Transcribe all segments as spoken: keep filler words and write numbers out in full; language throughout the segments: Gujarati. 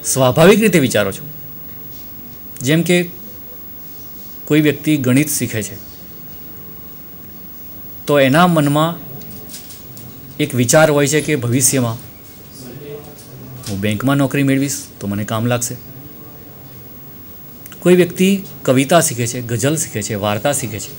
સ્વાભાવિક રીતે વિચારો છો. જેમ કે કોઈ વ્યક્તિ ગણિત શીખે છે તો એના મનમાં એક વિચાર હોય છે કે ભવિષ્યમાં હું બેંકમાં નોકરી મેળવીશ તો મને કામ લાગશે. કોઈ વ્યક્તિ કવિતા શીખે છે, ગઝલ શીખે છે, વાર્તા શીખે છે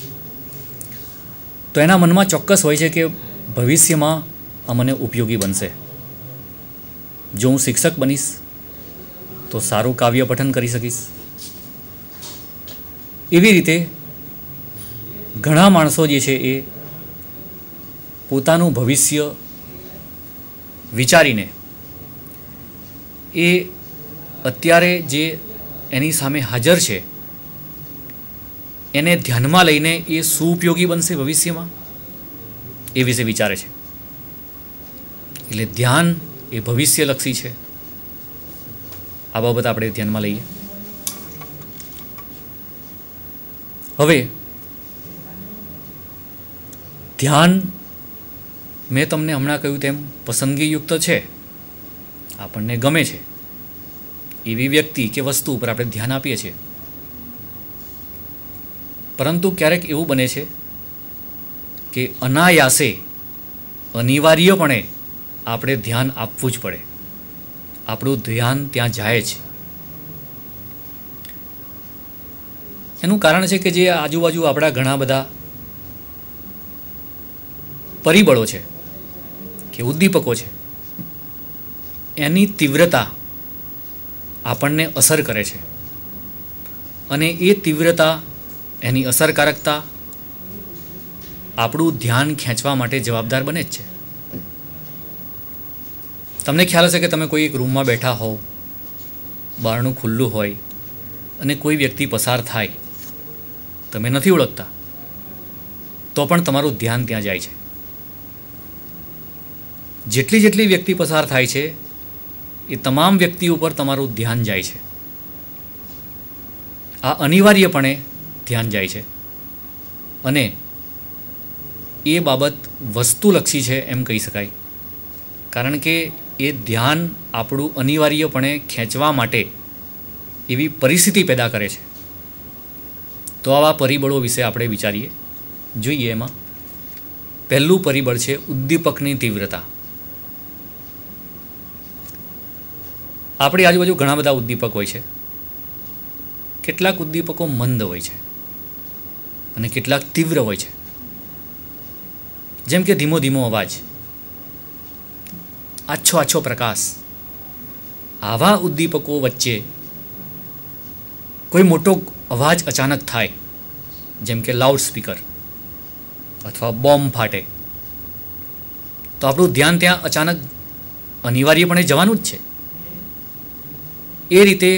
તો એના મનમાં ચોક્કસ હોય છે કે ભવિષ્યમાં આ મને ઉપયોગી બનશે. જો હું શિક્ષક બનીશ તો સારું કાવ્ય પઠન કરી શકીશ. એવી રીતે ઘણા માણસો જે છે એ પોતાનું ભવિષ્ય વિચારીને એ અત્યારે જે એની સામે હાજર છે એને ધ્યાનમાં લઈને એ શું ઉપયોગી બનશે ભવિષ્યમાં એ વિશે વિચારે છે. એટલે ધ્યાન એ ભવિષ્યલક્ષી છે. આ બાબત આપણે ધ્યાનમાં લઈએ. હવે ધ્યાન મેં તમને હમણાં કહ્યું તેમ પસંદગીયુક્ત છે, આપણને ગમે છે એવી વ્યક્તિ કે વસ્તુ ઉપર આપણે ધ્યાન આપીએ છીએ. પરંતુ ક્યારેક એવું બને છે કે અનાયાસે અનિવાર્યપણે આપણે ધ્યાન આપવું જ પડે. આપણું ધ્યાન ત્યાં જાય છે. એનું કારણ છે કે જે આજુબાજુ આપણા ઘણા બધા પરિબળો છે કે ઉદ્દીપકો છે એની તીવ્રતા આપણને અસર કરે છે અને એ તીવ્રતા એની અસરકારકતા આપણું ધ્યાન ખેંચવા માટે જવાબદાર બને જ છે. તમને ખ્યાલ હશે કે તમે કોઈ એક રૂમમાં બેઠા હોવ, બારણું ખુલ્લું હોય અને કોઈ વ્યક્તિ પસાર થાય, તમે નથી ઓળખતા તો પણ તમારું ધ્યાન ત્યાં જાય છે. જેટલી જેટલી વ્યક્તિ પસાર થાય છે એ તમામ વ્યક્તિ ઉપર તમારું ધ્યાન જાય છે. આ અનિવાર્યપણે ધ્યાન જાય છે અને એ બાબત વસ્તુલક્ષી છે એમ કહી શકાય. કારણ કે એ ધ્યાન આપણું અનિવાર્યપણે ખેંચવા માટે એવી પરિસ્થિતિ પેદા કરે છે. તો આવા પરિબળો વિશે આપણે વિચારીએ, જોઈએ. એમાં પહેલું પરિબળ છે ઉદ્દીપકની તીવ્રતા. આપણી આજુબાજુ ઘણા બધા ઉદ્દીપક હોય છે. કેટલાક ઉદ્દીપકો મંદ હોય છે અને કેટલાક તીવ્ર હોય છે. જેમ કે ધીમો ધીમો અવાજ, આછો આછો પ્રકાશ. આવા ઉદ્દીપકો વચ્ચે કોઈ મોટો અવાજ અચાનક થાય, જેમ કે લાઉડ સ્પીકર અથવા બોમ્બ ફાટે, તો આપણું ધ્યાન ત્યાં અચાનક અનિવાર્યપણે જવાનું જ છે. એ રીતે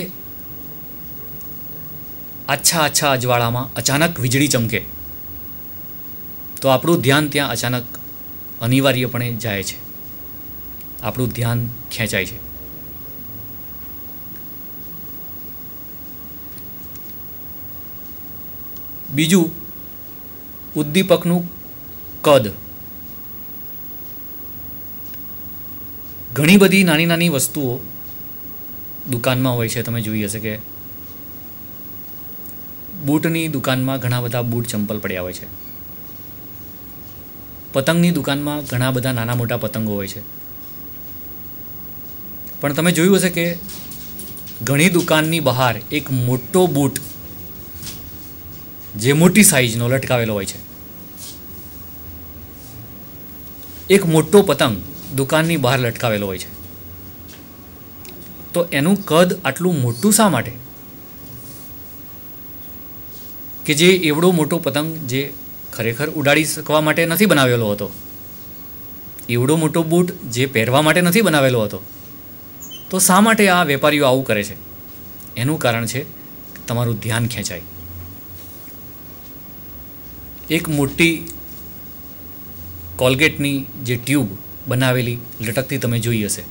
આછા આછા અજવાળામાં અચાનક વીજળી ચમકે તો આપણું ધ્યાન ત્યાં અચાનક અનિવાર્યપણે જાય છે, આપણું ધ્યાન ખેંચાય છે. બીજું, ઉદ્દીપકનું કદ. ઘણી બધી નાની નાની વસ્તુઓ દુકાનમાં હોય છે. તમે જોઈ હશે કે બૂટની દુકાનમાં ઘણા બધા બૂટ ચંપલ પડ્યા હોય છે. પતંગની દુકાનમાં ઘણા બધા નાના મોટા પતંગો હોય છે. પણ તમે જોયું હશે કે ઘણી દુકાનની બહાર એક મોટો બૂટ જે મોટી સાઈઝનો લટકાવેલો હોય છે, એક મોટો પતંગ દુકાનની બહાર લટકાવેલો હોય છે. તો એનું કદ આટલું મોટું શા માટે? કે જે એવડો મોટો પતંગ જે ખરેખર ઉડાડી શકવા માટે નથી બનાવેલો હતો, એવડો મોટો બૂટ જે પહેરવા માટે નથી બનાવેલો હતો, તો શા માટે આ વેપારીઓ આવું કરે છે? એનું કારણ છે તમારું ધ્યાન ખેંચાય. એક મોટી કોલગેટની જે ટ્યુબ બનાવેલી લટકતી તમે જોઈ હશે,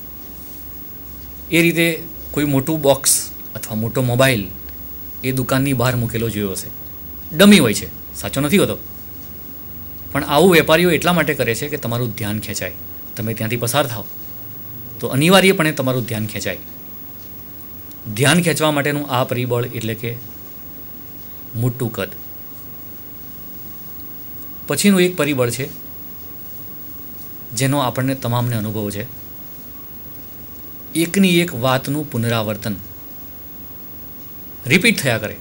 એ રીતે કોઈ મોટું બોક્સ અથવા મોટો મોબાઈલ એ દુકાનની બહાર મૂકેલો જોયો હશે. ડમી હોય છે, સાચો નથી હોતો. પણ આવું વેપારીઓ એટલા માટે કરે છે કે તમારું ધ્યાન ખેંચાય. તમે ત્યાંથી પસાર થાવ તો અનિવાર્યપણે તમારું ધ્યાન ખેંચાય. ધ્યાન ખેંચવા માટેનું આ પરિબળ એટલે કે મોટું કદ. પછીનું એક પરિબળ છે જેનો આપણને તમામને અનુભવ છે, એકની એક વાતનું પુનરાવર્તન, રિપીટ થયા કરે.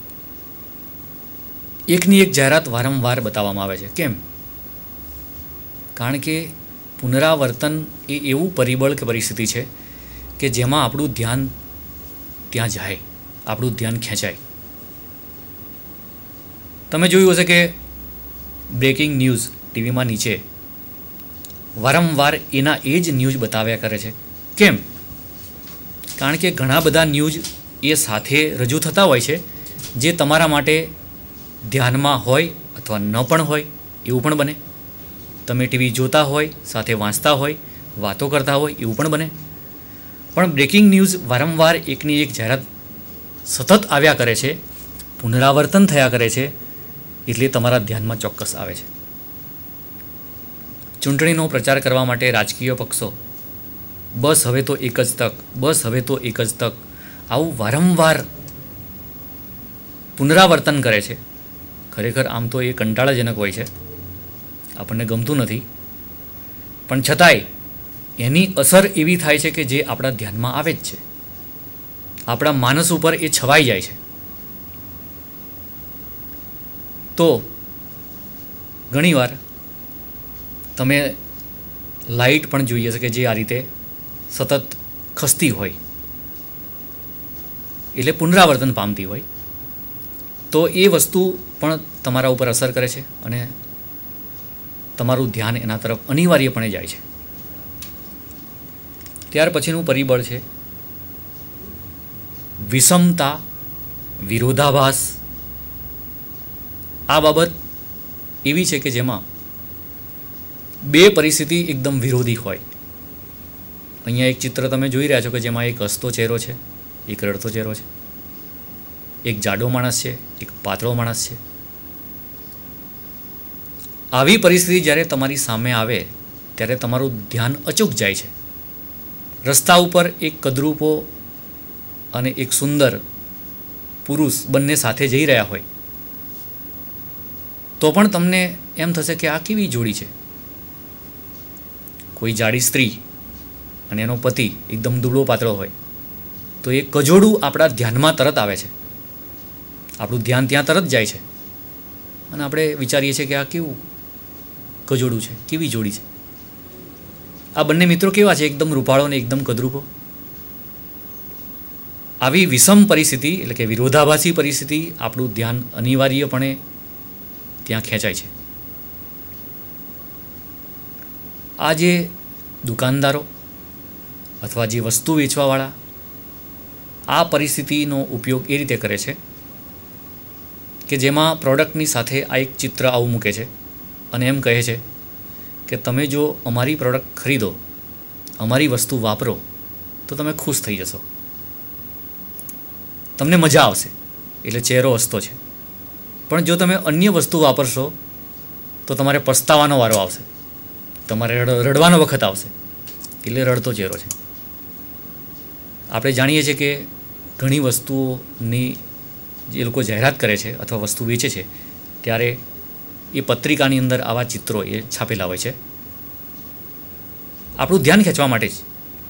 એકની એક જાહેરાત વારંવાર બતાવવામાં આવે છે. કેમ? કારણ કે પુનરાવર્તન એ એવું પરિબળ કે પરિસ્થિતિ છે કે જેમાં આપણું ધ્યાન ત્યાં જાય, આપણું ધ્યાન ખેંચાય. તમે જોયું હશે કે બ્રેકિંગ ન્યૂઝ ટીવીમાં નીચે વારંવાર એના એ જ ન્યૂઝ બતાવ્યા કરે છે. કેમ? કારણ કે ઘણા બધા ન્યૂઝ એ સાથે રજૂ થતા હોય છે જે તમારા માટે ધ્યાનમાં હોય અથવા ન પણ હોય, એવું પણ બને. તમે ટીવી જોતા હોય, સાથે વાંચતા હોય, વાતો કરતા હોય, એવું પણ બને. પણ બ્રેકિંગ ન્યૂઝ વારંવાર એકની એક જાહેરાત સતત આવ્યા કરે છે, પુનરાવર્તન થયા કરે છે, એટલે તમારા ધ્યાનમાં ચોક્કસ આવે છે. ચૂંટણીનો પ્રચાર કરવા માટે રાજકીય પક્ષો બસ હવે તો એક જ તક, બસ હવે તો એક જ તક, આવું વારંવાર પુનરાવર્તન કરે છે. ખરેખર આમ તો એ કંટાળાજનક હોય છે, આપણને ગમતું નથી, પણ છતાંય એની અસર એવી થાય છે કે જે આપણા ધ્યાનમાં આવે જ છે, આપણા માનસ ઉપર એ છવાઈ જાય છે. તો ઘણીવાર તમે લાઇટ પણ જોઈએ છે કે જે આ રીતે સતત ખસતી હોય, એટલે પુનરાવર્તન પામતી હોય, તો એ વસ્તુ પણ તમારા ઉપર અસર કરે છે અને તમારું ધ્યાન એના તરફ અનિવાર્યપણે જાય છે. ત્યાર પછીનું પરિબળ છે વિષમતા, વિરોધાભાસ. આ બાબત એવી છે કે જેમાં બે પરિસ્થિતિ એકદમ વિરોધી હોય. અહીંયા એક ચિત્ર તમે જોઈ રહ્યા છો કે જેમાં એક હસતો ચહેરો છે, એક રડતો ચહેરો છે, એક જાડો માણસ છે, એક પાતળો માણસ છે. આવી પરિસ્થિતિ જ્યારે તમારી સામે આવે ત્યારે તમારું ધ્યાન અચૂક જાય છે. રસ્તા ઉપર એક કદરૂપો અને એક સુંદર પુરુષ બંને સાથે જઈ રહ્યા હોય તો પણ તમને એમ થશે કે આ કેવી જોડી છે. કોઈ જાડી સ્ત્રી અને એનો પતિ એકદમ દુબળો પાતળો હોય તો એ કજોડું આપણા ધ્યાનમાં તરત આવે છે, આપણું ધ્યાન ત્યાં તરત જાય છે અને આપણે વિચારીએ છીએ કે આ કેવું કજોડું છે, કેવી જોડી છે. આ બંને મિત્રો કેવા છે? એકદમ રૂપાળો અને એકદમ કદરૂપો. આવી વિષમ પરિસ્થિતિ એટલે કે વિરોધાભાસી પરિસ્થિતિ આપણું ધ્યાન અનિવાર્યપણે ત્યાં ખેંચાય છે. આ જે દુકાનદારો અથવા જે વસ્તુ વેચવાવાળા આ પરિસ્થિતિનો ઉપયોગ એ રીતે કરે છે કે જેમાં પ્રોડક્ટની સાથે આ એક ચિત્ર આવું મૂકે છે અને એમ કહે છે કે તમે જો અમારી પ્રોડક્ટ ખરીદો, અમારી વસ્તુ વાપરો તો તમે ખુશ થઈ જશો, તમને મજા આવશે. એટલે ચહેરો હસતો છે. પણ જો તમે અન્ય વસ્તુ વાપરશો તો તમારે પસ્તાવાનો વારો આવશે, તમારે રડવાનો વખત આવશે. એટલે રડતો ચહેરો છે. આપણે જાણીએ છીએ કે ઘણી વસ્તુઓની જે લોકો જાહેરાત કરે છે અથવા વસ્તુ વેચે છે ત્યારે એ પત્રિકાની અંદર આવા ચિત્રો એ છાપેલા હોય છે આપણું ધ્યાન ખેંચવા માટે જ.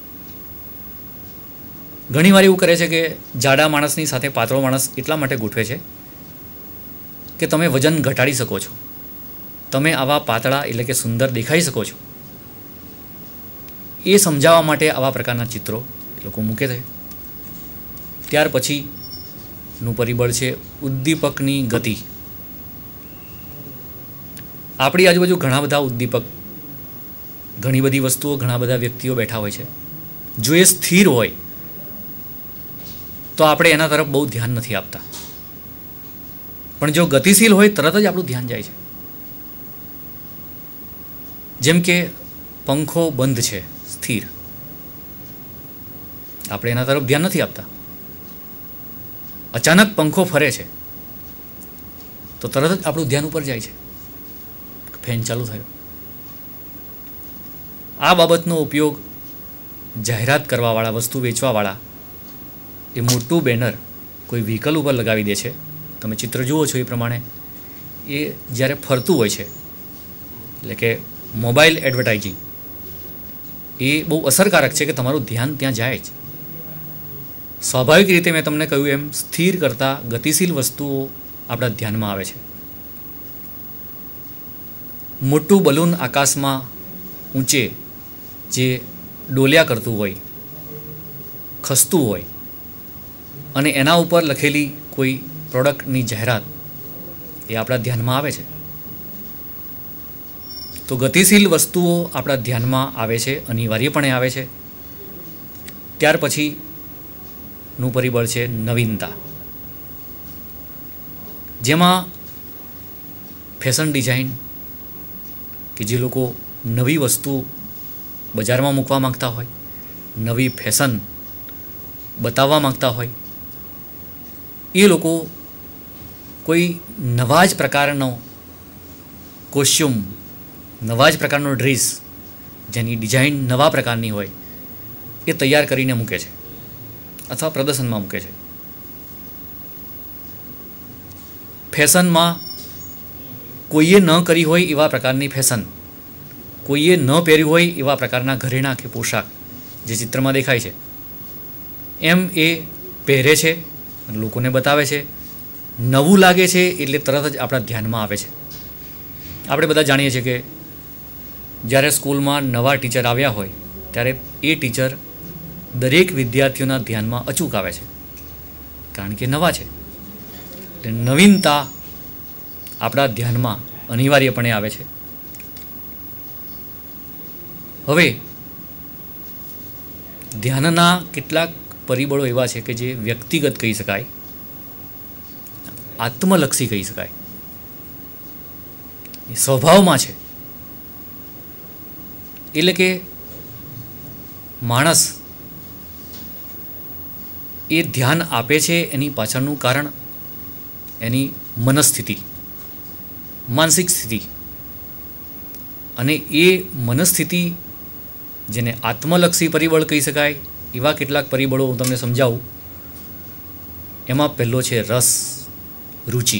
ઘણીવાર એવું કરે છે કે જાડા માણસની સાથે પાતળો માણસ એટલા માટે ગોઠવે છે કે તમે વજન ઘટાડી શકો છો, તમે આવા પાતળા એટલે કે સુંદર દેખાઈ શકો છો. એ સમજાવવા માટે આવા પ્રકારના ચિત્રો લોકો મૂકે છે. ત્યાર પછીનું પરિબળ છે ઉદ્દીપકની ગતિ. આપણી આજુબાજુ ઘણા બધા ઉદ્દીપક, ઘણી બધી વસ્તુઓ, ઘણા બધા વ્યક્તિઓ બેઠા હોય છે. જો એ સ્થિર હોય તો આપણે એના તરફ બહુ ધ્યાન નથી આપતા, પણ જો ગતિશીલ હોય તરત જ આપણું ધ્યાન જાય છે. જેમ કે પંખો બંધ છે, સ્થિર, આપણે એના તરફ ધ્યાન નથી આપતા. અચાનક પંખો ફરે છે તો તરત જ આપણું ધ્યાન ઉપર જાય છે, ફેન ચાલુ થયો. આ બાબતનો ઉપયોગ જાહેરાત કરવાવાળા, વસ્તુ વેચવાવાળા એ મોટું બેનર કોઈ વ્હીકલ ઉપર લગાવી દે છે. તમે ચિત્ર જુઓ છો એ પ્રમાણે એ જ્યારે ફરતું હોય છે, એટલે કે મોબાઈલ એડવર્ટાઇઝિંગ એ બહુ અસરકારક છે કે તમારું ધ્યાન ત્યાં જાય જ. સ્વાભાવિક રીતે મેં તમને કહ્યું એમ સ્થિર કરતાં ગતિશીલ વસ્તુઓ આપણા ધ્યાનમાં આવે છે. મોટું બલૂન આકાશમાં ઊંચે જે ડોલ્યા કરતું હોય, ખસતું હોય અને એના ઉપર લખેલી કોઈ પ્રોડક્ટની જાહેરાત એ આપણા ધ્યાનમાં આવે છે. તો ગતિશીલ વસ્તુઓ આપણા ધ્યાનમાં આવે છે, અનિવાર્યપણે આવે છે. ત્યાર પછીનું પરિબળ છે નવીનતા, જેમાં ફેશન ડિઝાઇન કે જે લોકો નવી વસ્તુ બજારમાં મૂકવા માગતા હોય, નવી ફેશન બતાવવા માગતા હોય, એ લોકો કોઈ નવા જ પ્રકારનો કોસ્ચ્યુમ, નવા જ પ્રકારનો ડ્રેસ જેની ડિઝાઇન નવા પ્રકારની હોય એ તૈયાર કરીને મૂકે છે અથવા પ્રદર્શનમાં મૂકે છે. ફેશનમાં કોઈએ ન કરી હોય એવા પ્રકારની ફેશન, કોઈએ ન પહેર્યું હોય એવા પ્રકારના ઘરેણાં કે પોશાક જે ચિત્રમાં દેખાય છે એમ એ પહેરે છે, લોકોને બતાવે છે. નવું લાગે છે એટલે તરત જ આપણા ધ્યાનમાં આવે છે. આપણે બધા જાણીએ છીએ કે જ્યારે સ્કૂલમાં નવા ટીચર આવ્યા હોય ત્યારે એ ટીચર દરેક વિદ્યાર્થીઓના ધ્યાનમાં અચૂક આવે છે, કારણ કે નવા છે. એટલે નવીનતા આપણા ધ્યાનમાં અનિવાર્યપણે આવે છે. હવે ધ્યાનના કેટલાક પરિબળો એવા છે કે જે વ્યક્તિગત કહી શકાય, આત્મલક્ષી કહી શકાય, એ સ્વભાવમાં છે. એટલે કે માણસ એ ધ્યાન આપે છે એની પાછળનું કારણ એની મનસ્થિતિ, માનસિક સ્થિતિ, અને એ મનસ્થિતિ જેને આત્મલક્ષી પરિબળ કહી શકાય એવા કેટલાક પરિબળો હું તમને સમજાવું. એમાં પહેલો છે રસ, રુચિ.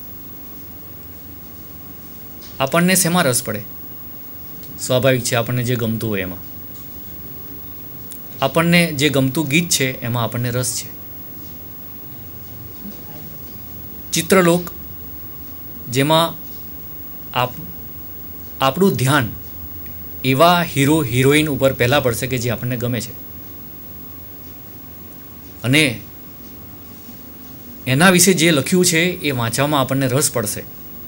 આપણને શેમાં રસ પડે? સ્વાભાવિક છે, આપણને જે ગમતું હોય એમાં. આપણને જે ગમતું ગીત છે એમાં આપણને રસ છે. ચિત્રલોક, જેમાં આપ આપણું ધ્યાન એવા હીરો હિરોઈન ઉપર પહેલાં પડશે કે જે આપણને ગમે છે, અને એના વિશે જે લખ્યું છે એ વાંચવામાં આપણને રસ પડશે.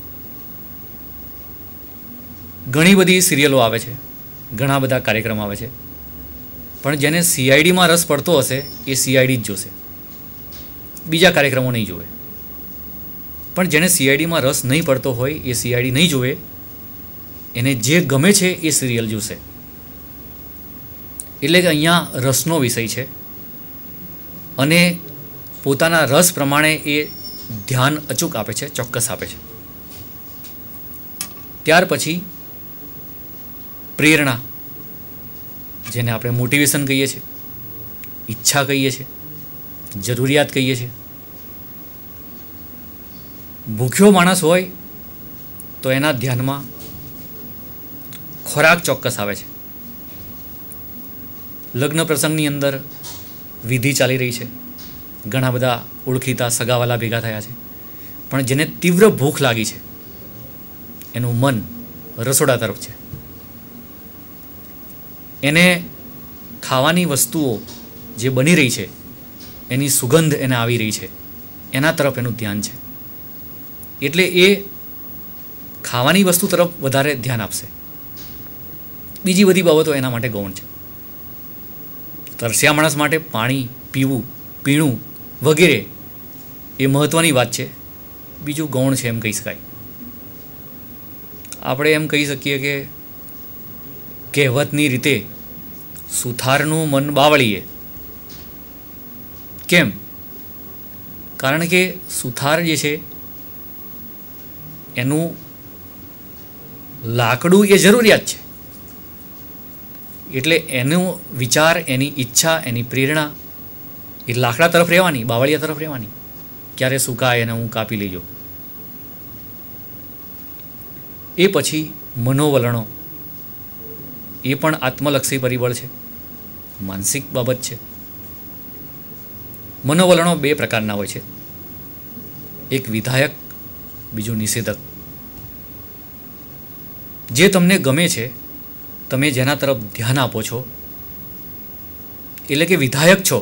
ઘણી બધી સિરિયલો આવે છે, ઘણા બધા કાર્યક્રમ આવે છે, પણ જેને સીઆઈડીમાં રસ પડતો હશે એ સીઆઈડી જ જોશે, બીજા કાર્યક્રમો નહીં જોવે. પણ જેને સીઆઈડીમાં રસ નહીં પડતો હોય એ સીઆઈડી નહીં જોવે, એને જે ગમે છે એ સિરિયલ જોશે. એટલે કે અહીંયા રસનો વિષય છે અને પોતાના રસ પ્રમાણે એ ધ્યાન અચૂક આપે છે, ચોક્કસ આપે છે. ત્યાર પછી પ્રેરણા, જેને આપણે મોટિવેશન કહીએ છીએ, ઈચ્છા કહીએ છીએ, જરૂરિયાત કહીએ છીએ. ભૂખ્યો માણસ હોય તો એના ધ્યાનમાં ખોરાક ચોક્કસ આવે છે. લગ્ન પ્રસંગની અંદર વિધિ ચાલી રહી છે, ઘણા બધા ઓળખીતા સગાવાલા ભેગા થયા છે, પણ જેને તીવ્ર ભૂખ લાગી છે એનું મન રસોડા તરફ છે. એને ખાવાની વસ્તુઓ જે બની રહી છે એની સુગંધ એને આવી રહી છે, એના તરફ એનું ધ્યાન છે. એટલે એ ખાવાની વસ્તુ તરફ વધારે ધ્યાન આપશે. બીજી બધી બાબતો એના માટે ગૌણ છે. તરસ્યા માણસ માટે પાણી પીવું, પીણું વગેરે એ મહત્ત્વની વાત છે, બીજું ગૌણ છે એમ કહી શકાય. આપણે એમ કહી શકીએ કે કહેવતની રીતે સુથારનું મન બાવળીએ. કેમ? કારણ કે સુથાર જે છે એનું લાકડું એ જરૂરિયાત છે, એટલે એનો વિચાર, એની ઈચ્છા, એની પ્રેરણા એ લાકડા તરફ રહેવાની, બાવળિયા તરફ રહેવાની, ક્યારે સુકાય અને હું કાપી લઈ જાઉં. એ પછી મનોવલણો, એ પણ આત્મલક્ષી પરિબળ છે, માનસિક બાબત છે. મનોવલણો બે પ્રકારના હોય છે, એક વિધાયક, બીજું નિષેધક. જે તમને ગમે છે, તમે જેના તરફ ધ્યાન આપો છો, એટલે કે વિધાયક છો,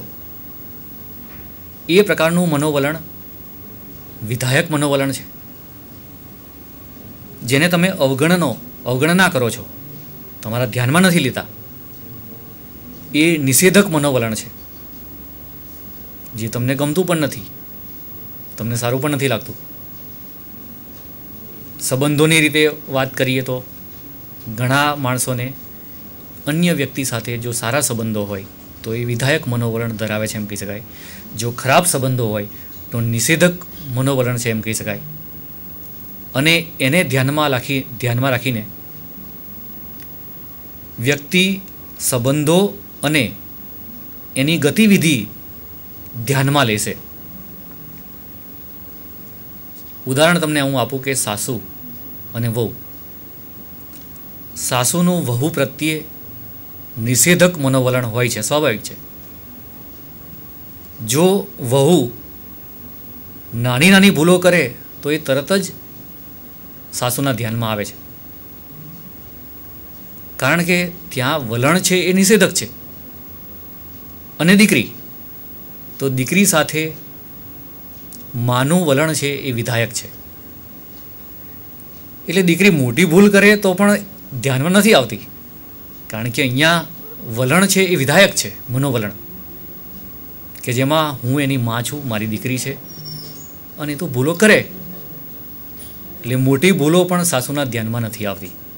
એ પ્રકારનું મનોવલણ વિધાયક મનોવલણ છે. જેને તમે અવગણનો અવગણના કરો છો, તમારા ધ્યાનમાં નથી લેતા, એ નિષેધક મનોવલણ છે. જે તમને ગમતું પણ નથી, તમને સારું પણ નથી લાગતું. સંબંધોની રીતે વાત કરીએ તો ઘણા માણસોને અન્ય વ્યક્તિ સાથે જો સારા સંબંધો હોય તો એ વિધાયક મનોવલણ ધરાવે છે એમ કહી શકાય. જો ખરાબ સંબંધો હોય તો નિષેધક મનોવલણ છે એમ કહી શકાય. અને એને ધ્યાનમાં રાખી ધ્યાનમાં રાખીને વ્યક્તિ સંબંધો અને એની ગતિવિધિ ધ્યાનમાં લેશે. ઉદાહરણ તમને હું આપું કે સાસુ અને વહુ. સાસુનું વહુ પ્રત્યે નિષેધક મનોવલણ હોય છે, સ્વાભાવિક છે. જો વહુ નાની નાની ભૂલો કરે તો એ તરત જ સાસુના ધ્યાનમાં આવે છે, કારણ કે ત્યાં વલણ છે એ નિષેધક છે. અને દીકરી તો દીકરી સાથે માનું વલણ છે એ વિધાયક છે. એટલે દીકરી મોટી ભૂલ કરે તો પણ ધ્યાનમાં નથી આવતી, કારણ કે અહીંયા વલણ છે એ વિધાયક છે, મનોવલણ, કે જેમાં હું એની માં છું, મારી દીકરી છે, અને તો ભૂલો કરે એટલે મોટી ભૂલો પણ સાસુના ધ્યાનમાં નથી આવતી.